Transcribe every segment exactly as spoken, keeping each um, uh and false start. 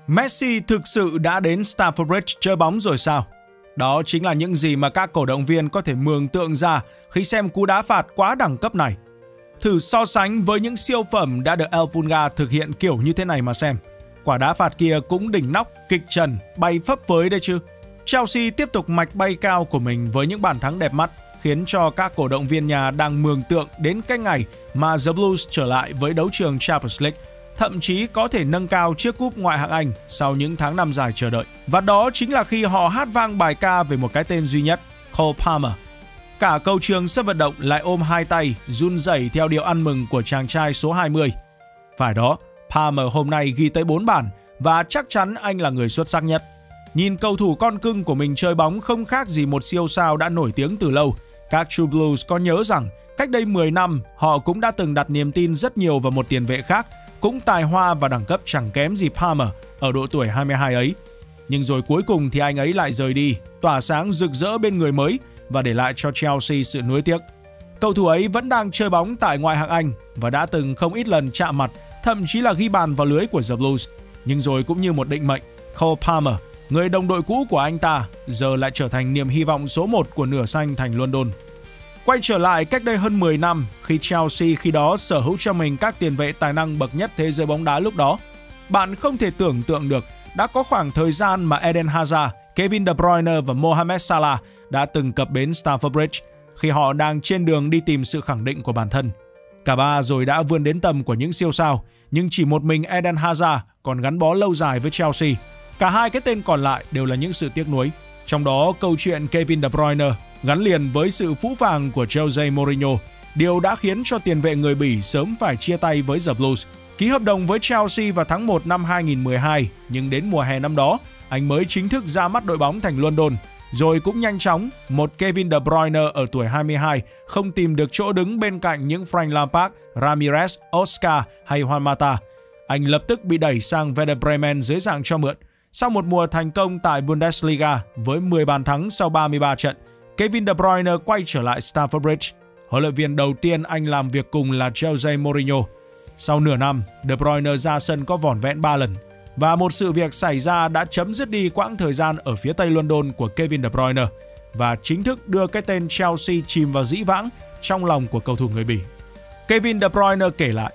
Messi thực sự đã đến Stamford Bridge chơi bóng rồi sao? Đó chính là những gì mà các cổ động viên có thể mường tượng ra khi xem cú đá phạt quá đẳng cấp này. Thử so sánh với những siêu phẩm đã được El Pulga thực hiện kiểu như thế này mà xem. Quả đá phạt kia cũng đỉnh nóc, kịch trần, bay phấp phới đấy chứ. Chelsea tiếp tục mạch bay cao của mình với những bàn thắng đẹp mắt, khiến cho các cổ động viên nhà đang mường tượng đến cái ngày mà The Blues trở lại với đấu trường Champions League, thậm chí có thể nâng cao chiếc cúp ngoại hạng Anh sau những tháng năm dài chờ đợi. Và đó chính là khi họ hát vang bài ca về một cái tên duy nhất, Cole Palmer. Cả cầu trường sân vận động lại ôm hai tay, run rẩy theo điệu ăn mừng của chàng trai số hai mươi. Phải đó, Palmer hôm nay ghi tới bốn bàn và chắc chắn anh là người xuất sắc nhất. Nhìn cầu thủ con cưng của mình chơi bóng không khác gì một siêu sao đã nổi tiếng từ lâu. Các True Blues có nhớ rằng cách đây mười năm họ cũng đã từng đặt niềm tin rất nhiều vào một tiền vệ khác, cũng tài hoa và đẳng cấp chẳng kém gì Palmer ở độ tuổi hai mươi hai ấy. Nhưng rồi cuối cùng thì anh ấy lại rời đi, tỏa sáng rực rỡ bên người mới và để lại cho Chelsea sự nuối tiếc. Cầu thủ ấy vẫn đang chơi bóng tại ngoại hạng Anh và đã từng không ít lần chạm mặt, thậm chí là ghi bàn vào lưới của The Blues. Nhưng rồi cũng như một định mệnh, Cole Palmer, người đồng đội cũ của anh ta, giờ lại trở thành niềm hy vọng số một của nửa xanh thành London. Quay trở lại cách đây hơn mười năm, khi Chelsea khi đó sở hữu cho mình các tiền vệ tài năng bậc nhất thế giới bóng đá lúc đó, bạn không thể tưởng tượng được đã có khoảng thời gian mà Eden Hazard, Kevin De Bruyne và Mohamed Salah đã từng cập bến Stamford Bridge khi họ đang trên đường đi tìm sự khẳng định của bản thân. Cả ba rồi đã vươn đến tầm của những siêu sao, nhưng chỉ một mình Eden Hazard còn gắn bó lâu dài với Chelsea. Cả hai cái tên còn lại đều là những sự tiếc nuối. Trong đó, câu chuyện Kevin De Bruyne gắn liền với sự phũ phàng của Jose Mourinho, điều đã khiến cho tiền vệ người Bỉ sớm phải chia tay với The Blues. Ký hợp đồng với Chelsea vào tháng một năm hai nghìn không trăm mười hai, nhưng đến mùa hè năm đó, anh mới chính thức ra mắt đội bóng thành London. Rồi cũng nhanh chóng, một Kevin De Bruyne ở tuổi hai mươi hai không tìm được chỗ đứng bên cạnh những Frank Lampard, Ramirez, Oscar hay Juan Mata. Anh lập tức bị đẩy sang Werder Bremen dưới dạng cho mượn. Sau một mùa thành công tại Bundesliga với mười bàn thắng sau ba mươi ba trận, Kevin De Bruyne quay trở lại Stamford Bridge. Huấn luyện viên đầu tiên anh làm việc cùng là Jose Mourinho. Sau nửa năm, De Bruyne ra sân có vỏn vẹn ba lần. Và một sự việc xảy ra đã chấm dứt đi quãng thời gian ở phía tây London của Kevin De Bruyne và chính thức đưa cái tên Chelsea chìm vào dĩ vãng trong lòng của cầu thủ người Bỉ. Kevin De Bruyne kể lại: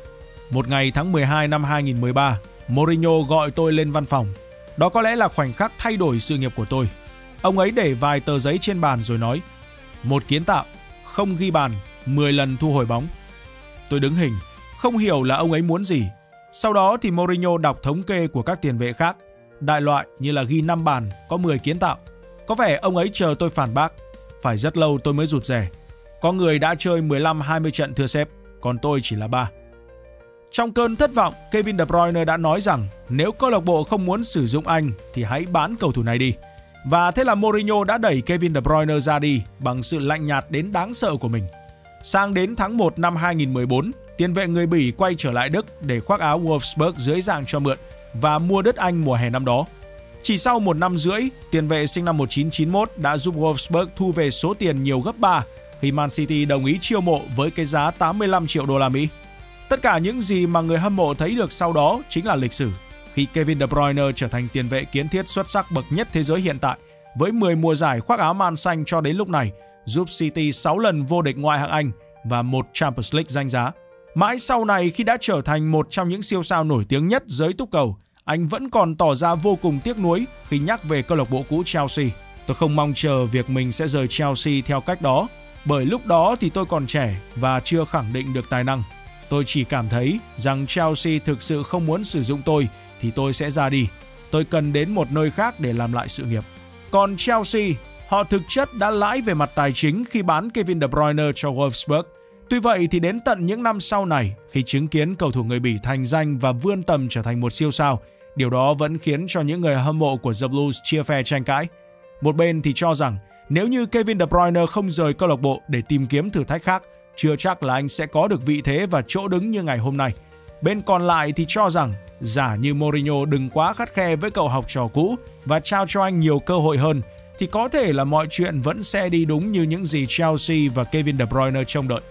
Một ngày tháng mười hai năm hai nghìn không trăm mười ba, Mourinho gọi tôi lên văn phòng. Đó có lẽ là khoảnh khắc thay đổi sự nghiệp của tôi. Ông ấy để vài tờ giấy trên bàn rồi nói: Một kiến tạo, không ghi bàn, mười lần thu hồi bóng. Tôi đứng hình, không hiểu là ông ấy muốn gì. Sau đó thì Mourinho đọc thống kê của các tiền vệ khác. Đại loại như là ghi năm bàn, có mười kiến tạo. Có vẻ ông ấy chờ tôi phản bác. Phải rất lâu tôi mới rụt rè. Có người đã chơi mười lăm hai mươi trận thưa sếp, còn tôi chỉ là ba. Trong cơn thất vọng, Kevin De Bruyne đã nói rằng nếu câu lạc bộ không muốn sử dụng anh thì hãy bán cầu thủ này đi. Và thế là Mourinho đã đẩy Kevin De Bruyne ra đi bằng sự lạnh nhạt đến đáng sợ của mình. Sang đến tháng một năm hai nghìn không trăm mười bốn, tiền vệ người Bỉ quay trở lại Đức để khoác áo Wolfsburg dưới dạng cho mượn và mua đất Anh mùa hè năm đó. Chỉ sau một năm rưỡi, tiền vệ sinh năm một nghìn chín trăm chín mươi mốt đã giúp Wolfsburg thu về số tiền nhiều gấp ba khi Man City đồng ý chiêu mộ với cái giá tám mươi lăm triệu đô la Mỹ. Tất cả những gì mà người hâm mộ thấy được sau đó chính là lịch sử, khi Kevin De Bruyne trở thành tiền vệ kiến thiết xuất sắc bậc nhất thế giới hiện tại, với mười mùa giải khoác áo man xanh cho đến lúc này, giúp City sáu lần vô địch ngoại hạng Anh và một Champions League danh giá. Mãi sau này, khi đã trở thành một trong những siêu sao nổi tiếng nhất giới túc cầu, anh vẫn còn tỏ ra vô cùng tiếc nuối khi nhắc về câu lạc bộ cũ Chelsea. Tôi không mong chờ việc mình sẽ rời Chelsea theo cách đó, bởi lúc đó thì tôi còn trẻ và chưa khẳng định được tài năng. Tôi chỉ cảm thấy rằng Chelsea thực sự không muốn sử dụng tôi thì tôi sẽ ra đi. Tôi cần đến một nơi khác để làm lại sự nghiệp. Còn Chelsea, họ thực chất đã lãi về mặt tài chính khi bán Kevin De Bruyne cho Wolfsburg. Tuy vậy thì đến tận những năm sau này, khi chứng kiến cầu thủ người Bỉ thành danh và vươn tầm trở thành một siêu sao, điều đó vẫn khiến cho những người hâm mộ của The Blues chia phe tranh cãi. Một bên thì cho rằng nếu như Kevin De Bruyne không rời câu lạc bộ để tìm kiếm thử thách khác, chưa chắc là anh sẽ có được vị thế và chỗ đứng như ngày hôm nay. Bên còn lại thì cho rằng giả như Mourinho đừng quá khắt khe với cậu học trò cũ và trao cho anh nhiều cơ hội hơn, thì có thể là mọi chuyện vẫn sẽ đi đúng như những gì Chelsea và Kevin De Bruyne trông đợi.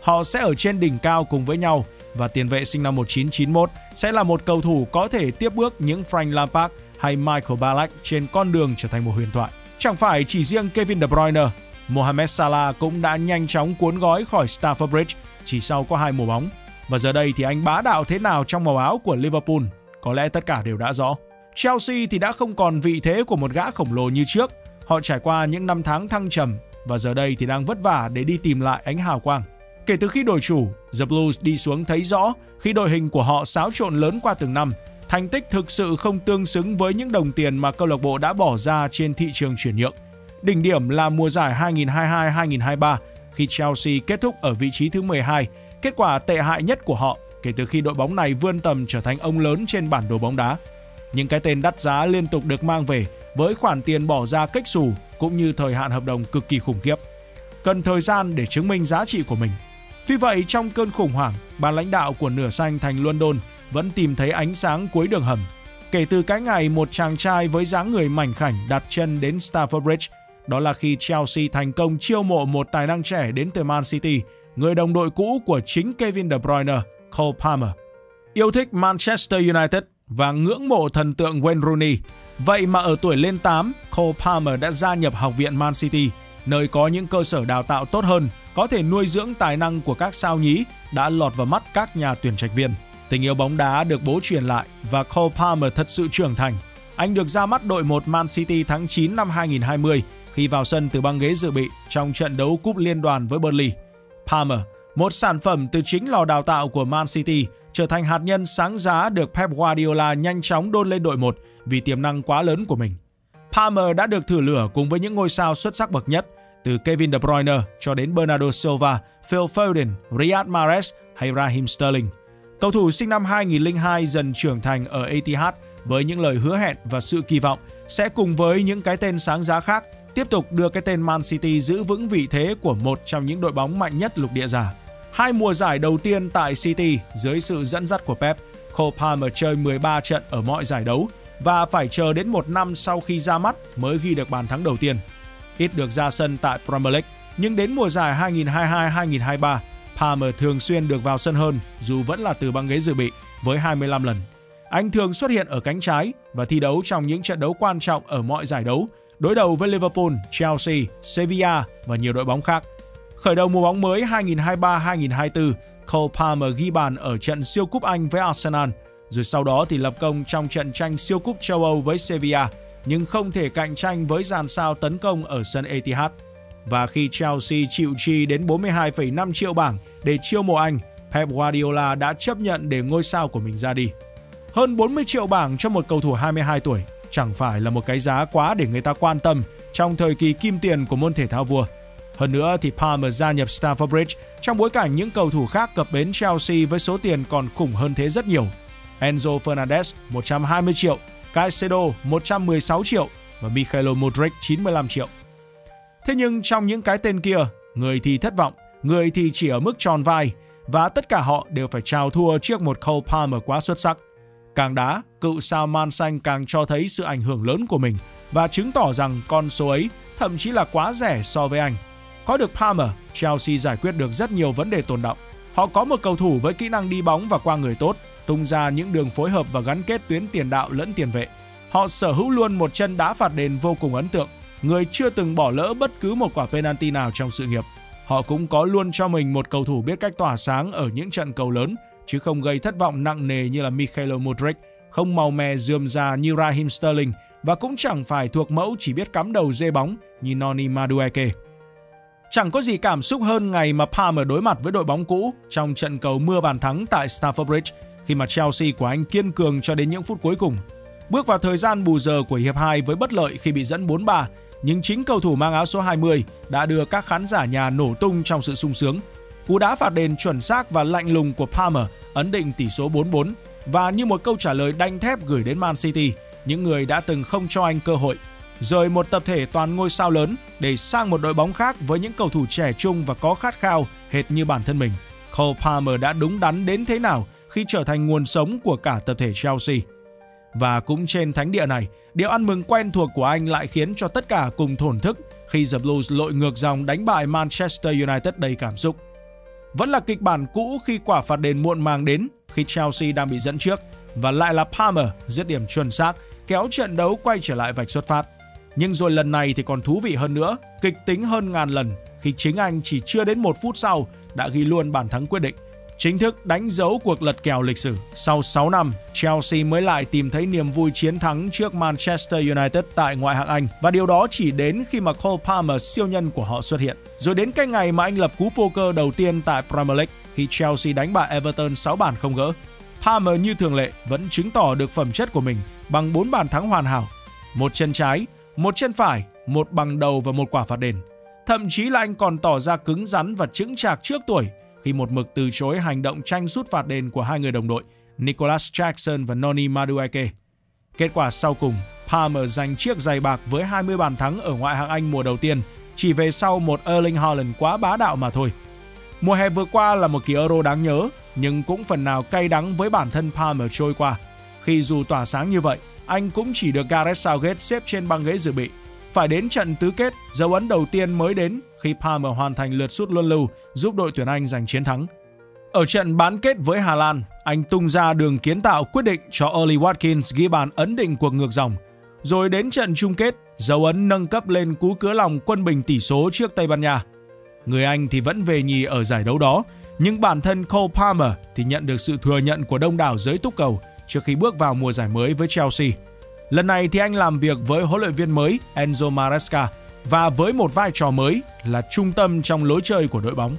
họ sẽ ở trên đỉnh cao cùng với nhau và tiền vệ sinh năm một nghìn chín trăm chín mươi mốt sẽ là một cầu thủ có thể tiếp bước những Frank Lampard hay Michael Ballack trên con đường trở thành một huyền thoại. Chẳng phải chỉ riêng Kevin De Bruyne, Mohamed Salah cũng đã nhanh chóng cuốn gói khỏi Stamford Bridge chỉ sau có hai mùa bóng. Và giờ đây thì anh bá đạo thế nào trong màu áo của Liverpool, có lẽ tất cả đều đã rõ. Chelsea thì đã không còn vị thế của một gã khổng lồ như trước. Họ trải qua những năm tháng thăng trầm và giờ đây thì đang vất vả để đi tìm lại ánh hào quang. Kể từ khi đổi chủ, The Blues đi xuống thấy rõ khi đội hình của họ xáo trộn lớn qua từng năm. Thành tích thực sự không tương xứng với những đồng tiền mà câu lạc bộ đã bỏ ra trên thị trường chuyển nhượng. Đỉnh điểm là mùa giải hai nghìn không trăm hai mươi hai hai nghìn không trăm hai mươi ba khi Chelsea kết thúc ở vị trí thứ mười hai, kết quả tệ hại nhất của họ kể từ khi đội bóng này vươn tầm trở thành ông lớn trên bản đồ bóng đá. Những cái tên đắt giá liên tục được mang về với khoản tiền bỏ ra kếch xù cũng như thời hạn hợp đồng cực kỳ khủng khiếp. Cần thời gian để chứng minh giá trị của mình. Tuy vậy, trong cơn khủng hoảng, ban lãnh đạo của nửa xanh thành London vẫn tìm thấy ánh sáng cuối đường hầm. Kể từ cái ngày một chàng trai với dáng người mảnh khảnh đặt chân đến Stamford Bridge, đó là khi Chelsea thành công chiêu mộ một tài năng trẻ đến từ Man City, người đồng đội cũ của chính Kevin De Bruyne, Cole Palmer. Yêu thích Manchester United và ngưỡng mộ thần tượng Wayne Rooney, vậy mà ở tuổi lên tám, Cole Palmer đã gia nhập học viện Man City, nơi có những cơ sở đào tạo tốt hơn, có thể nuôi dưỡng tài năng của các sao nhí đã lọt vào mắt các nhà tuyển trạch viên. Tình yêu bóng đá được bố truyền lại và Cole Palmer thật sự trưởng thành. Anh được ra mắt đội một Man City tháng chín năm hai nghìn không trăm hai mươi khi vào sân từ băng ghế dự bị trong trận đấu cúp liên đoàn với Burnley. Palmer, một sản phẩm từ chính lò đào tạo của Man City, trở thành hạt nhân sáng giá được Pep Guardiola nhanh chóng đôn lên đội một vì tiềm năng quá lớn của mình. Palmer đã được thử lửa cùng với những ngôi sao xuất sắc bậc nhất, từ Kevin De Bruyne cho đến Bernardo Silva, Phil Foden, Riyad Mahrez hay Raheem Sterling. Cầu thủ sinh năm hai nghìn không trăm lẻ hai dần trưởng thành ở Etihad với những lời hứa hẹn và sự kỳ vọng sẽ cùng với những cái tên sáng giá khác tiếp tục đưa cái tên Man City giữ vững vị thế của một trong những đội bóng mạnh nhất lục địa già. Hai mùa giải đầu tiên tại City dưới sự dẫn dắt của Pep, Cole Palmer chơi mười ba trận ở mọi giải đấu và phải chờ đến một năm sau khi ra mắt mới ghi được bàn thắng đầu tiên. Ít được ra sân tại Premier League, nhưng đến mùa giải hai nghìn không trăm hai mươi hai hai nghìn không trăm hai mươi ba, Palmer thường xuyên được vào sân hơn dù vẫn là từ băng ghế dự bị với hai mươi lăm lần. Anh thường xuất hiện ở cánh trái và thi đấu trong những trận đấu quan trọng ở mọi giải đấu, đối đầu với Liverpool, Chelsea, Sevilla và nhiều đội bóng khác. Khởi đầu mùa bóng mới hai nghìn không trăm hai mươi ba hai nghìn không trăm hai mươi tư, Cole Palmer ghi bàn ở trận siêu cúp Anh với Arsenal, rồi sau đó thì lập công trong trận tranh siêu cúp châu Âu với Sevilla, nhưng không thể cạnh tranh với dàn sao tấn công ở sân Etihad. Và khi Chelsea chịu chi đến bốn mươi hai phẩy năm triệu bảng để chiêu mộ anh, Pep Guardiola đã chấp nhận để ngôi sao của mình ra đi. Hơn bốn mươi triệu bảng cho một cầu thủ hai mươi hai tuổi chẳng phải là một cái giá quá để người ta quan tâm trong thời kỳ kim tiền của môn thể thao vua. Hơn nữa thì Palmer gia nhập Stamford Bridge trong bối cảnh những cầu thủ khác cập bến Chelsea với số tiền còn khủng hơn thế rất nhiều. Enzo Fernandez một trăm hai mươi triệu, Caicedo một trăm mười sáu triệu và Mikhailo Mudryk chín mươi lăm triệu. Thế nhưng trong những cái tên kia, người thì thất vọng, người thì chỉ ở mức tròn vai, và tất cả họ đều phải chào thua trước một Cole Palmer quá xuất sắc. Càng đá, cựu sao Man Xanh càng cho thấy sự ảnh hưởng lớn của mình và chứng tỏ rằng con số ấy thậm chí là quá rẻ so với anh. Có được Palmer, Chelsea giải quyết được rất nhiều vấn đề tồn đọng. Họ có một cầu thủ với kỹ năng đi bóng và qua người tốt, tung ra những đường phối hợp và gắn kết tuyến tiền đạo lẫn tiền vệ. Họ sở hữu luôn một chân đá phạt đền vô cùng ấn tượng, người chưa từng bỏ lỡ bất cứ một quả penalty nào trong sự nghiệp. Họ cũng có luôn cho mình một cầu thủ biết cách tỏa sáng ở những trận cầu lớn, chứ không gây thất vọng nặng nề như là Mikhailo Mudryk, không màu mè rườm rà như Raheem Sterling và cũng chẳng phải thuộc mẫu chỉ biết cắm đầu dê bóng như Noni Madueke. Chẳng có gì cảm xúc hơn ngày mà Palmer đối mặt với đội bóng cũ trong trận cầu mưa bàn thắng tại Stamford Bridge khi mà Chelsea của anh kiên cường cho đến những phút cuối cùng. Bước vào thời gian bù giờ của hiệp hai với bất lợi khi bị dẫn bốn ba, nhưng chính cầu thủ mang áo số hai mươi đã đưa các khán giả nhà nổ tung trong sự sung sướng. Cú đá phạt đền chuẩn xác và lạnh lùng của Palmer ấn định tỷ số bốn bốn và như một câu trả lời đanh thép gửi đến Man City, những người đã từng không cho anh cơ hội, rời một tập thể toàn ngôi sao lớn để sang một đội bóng khác với những cầu thủ trẻ trung và có khát khao hệt như bản thân mình. Cole Palmer đã đúng đắn đến thế nào khi trở thành nguồn sống của cả tập thể Chelsea. Và cũng trên thánh địa này, điều ăn mừng quen thuộc của anh lại khiến cho tất cả cùng thổn thức khi The Blues lội ngược dòng đánh bại Manchester United đầy cảm xúc. Vẫn là kịch bản cũ khi quả phạt đền muộn màng đến khi Chelsea đang bị dẫn trước và lại là Palmer dứt điểm chuẩn xác kéo trận đấu quay trở lại vạch xuất phát. Nhưng rồi lần này thì còn thú vị hơn nữa, kịch tính hơn ngàn lần khi chính anh chỉ chưa đến một phút sau đã ghi luôn bàn thắng quyết định, chính thức đánh dấu cuộc lật kèo lịch sử. Sau sáu năm, Chelsea mới lại tìm thấy niềm vui chiến thắng trước Manchester United tại ngoại hạng Anh, và điều đó chỉ đến khi mà Cole Palmer siêu nhân của họ xuất hiện. Rồi đến cái ngày mà anh lập cú poker đầu tiên tại Premier League khi Chelsea đánh bại Everton sáu bàn không gỡ, Palmer như thường lệ vẫn chứng tỏ được phẩm chất của mình bằng bốn bàn thắng hoàn hảo, một chân trái, một chân phải, một bằng đầu và một quả phạt đền. Thậm chí là anh còn tỏ ra cứng rắn và chững chạc trước tuổi khi một mực từ chối hành động tranh sút phạt đền của hai người đồng đội Nicholas Jackson và Noni Madueke. Kết quả sau cùng, Palmer giành chiếc giày bạc với hai mươi bàn thắng ở ngoại hạng Anh mùa đầu tiên, chỉ về sau một Erling Haaland quá bá đạo mà thôi. Mùa hè vừa qua là một kỳ Euro đáng nhớ, nhưng cũng phần nào cay đắng với bản thân Palmer trôi qua, khi dù tỏa sáng như vậy, anh cũng chỉ được Gareth Southgate xếp trên băng ghế dự bị. Phải đến trận tứ kết, dấu ấn đầu tiên mới đến khi Palmer hoàn thành lượt sút luân lưu giúp đội tuyển Anh giành chiến thắng. Ở trận bán kết với Hà Lan, anh tung ra đường kiến tạo quyết định cho Ollie Watkins ghi bàn ấn định cuộc ngược dòng. Rồi đến trận chung kết, dấu ấn nâng cấp lên cú cứa lòng quân bình tỷ số trước Tây Ban Nha. Người Anh thì vẫn về nhì ở giải đấu đó, nhưng bản thân Cole Palmer thì nhận được sự thừa nhận của đông đảo giới túc cầu trước khi bước vào mùa giải mới với Chelsea. Lần này thì anh làm việc với huấn luyện viên mới Enzo Maresca và với một vai trò mới là trung tâm trong lối chơi của đội bóng.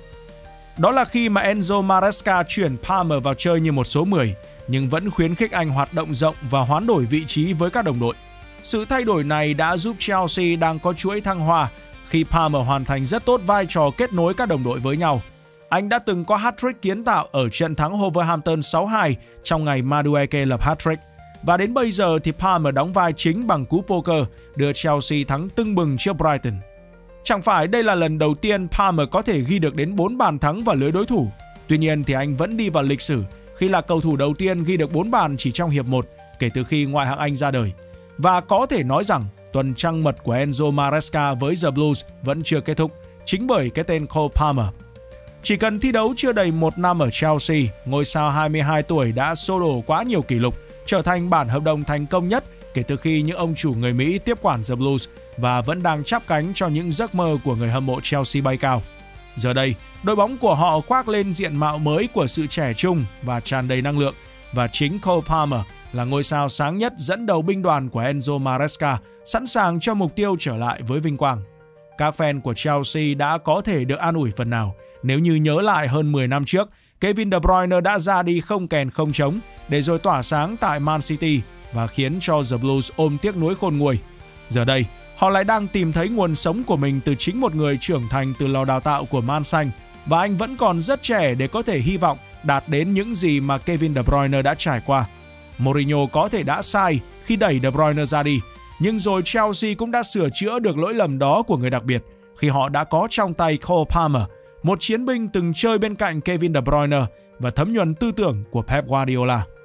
Đó là khi mà Enzo Maresca chuyển Palmer vào chơi như một số mười, nhưng vẫn khuyến khích anh hoạt động rộng và hoán đổi vị trí với các đồng đội. Sự thay đổi này đã giúp Chelsea đang có chuỗi thăng hoa khi Palmer hoàn thành rất tốt vai trò kết nối các đồng đội với nhau. Anh đã từng có hat-trick kiến tạo ở trận thắng Wolverhampton sáu hai trong ngày Madueke lập hat-trick. Và đến bây giờ thì Palmer đóng vai chính bằng cú poker đưa Chelsea thắng tưng bừng trước Brighton. Chẳng phải đây là lần đầu tiên Palmer có thể ghi được đến bốn bàn thắng vào lưới đối thủ. Tuy nhiên thì anh vẫn đi vào lịch sử khi là cầu thủ đầu tiên ghi được bốn bàn chỉ trong hiệp một kể từ khi ngoại hạng Anh ra đời. Và có thể nói rằng tuần trăng mật của Enzo Maresca với The Blues vẫn chưa kết thúc chính bởi cái tên Cole Palmer. Chỉ cần thi đấu chưa đầy một năm ở Chelsea, ngôi sao hai mươi hai tuổi đã xô đổ quá nhiều kỷ lục, trở thành bản hợp đồng thành công nhất kể từ khi những ông chủ người Mỹ tiếp quản The Blues và vẫn đang chắp cánh cho những giấc mơ của người hâm mộ Chelsea bay cao. Giờ đây, đội bóng của họ khoác lên diện mạo mới của sự trẻ trung và tràn đầy năng lượng, và chính Cole Palmer là ngôi sao sáng nhất dẫn đầu binh đoàn của Enzo Maresca, sẵn sàng cho mục tiêu trở lại với vinh quang. Các fan của Chelsea đã có thể được an ủi phần nào nếu như nhớ lại hơn mười năm trước, Kevin De Bruyne đã ra đi không kèn không trống để rồi tỏa sáng tại Man City và khiến cho The Blues ôm tiếc nuối khôn nguôi. Giờ đây, họ lại đang tìm thấy nguồn sống của mình từ chính một người trưởng thành từ lò đào tạo của Man Xanh, và anh vẫn còn rất trẻ để có thể hy vọng đạt đến những gì mà Kevin De Bruyne đã trải qua. Mourinho có thể đã sai khi đẩy De Bruyne ra đi, nhưng rồi Chelsea cũng đã sửa chữa được lỗi lầm đó của người đặc biệt khi họ đã có trong tay Cole Palmer, một chiến binh từng chơi bên cạnh Kevin De Bruyne và thấm nhuần tư tưởng của Pep Guardiola.